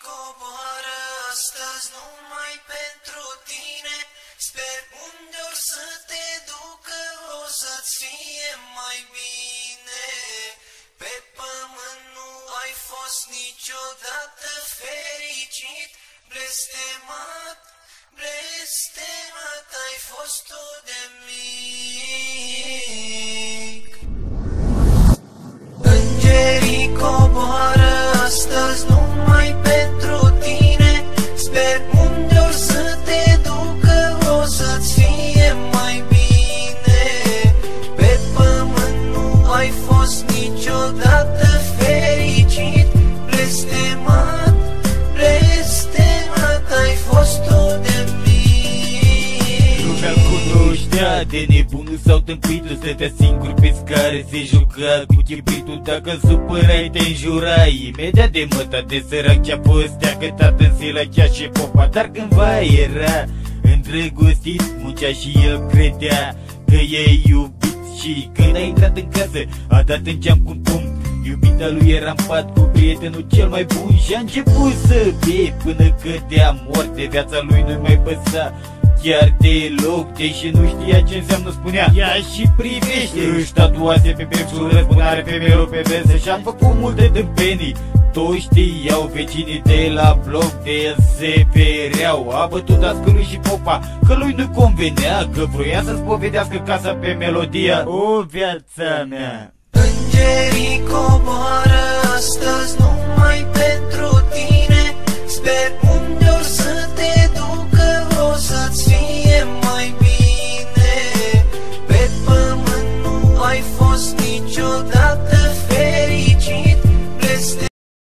coboară astăzi numai pentru tine. Sper unde or să te ducă o să-ți fie mai bine. Pe pământ nu ai fost niciodată fericit. Blestemat, blestemat ai fost tu de mic. Îngerii coboară astăzi numai pentru tine. Sper unde or să te ducă o să-ți fie mai bine. Pe pământ nu ai fost niciodată fericit. Blestemat, blestemat ai fost tu de mic. Lumea cunoștea de nebunul sau tâmpitul, stătea singur pe scară, se juca cu chibritul. Dacă supărai te înjurai imediat de măta de sărac ce-a postea, că tată se la chiar și popa. Dar cândva era îndrăgostit, muncea și el credea că e iubit. Și când a intrat în casă a dat în geam cu pumn. Iubita lui era în pat cu prietenul cel mai bun și a început să bea până cădea moarte. Viața lui nu-i mai păsa chiar deloc, deși nu știa ce înseamnă, spunea: ia și privește. Își tatuase pe pepsul răzbunare pe melul pe verse și-a făcut multe tâmpenii. Toți știau, vecinii de la bloc de el se fereau. A bătut ascălui și popa că lui nu convenea, că vroia să spovedească casa pe melodia O viața mea. Îngerii coboară astăzi numai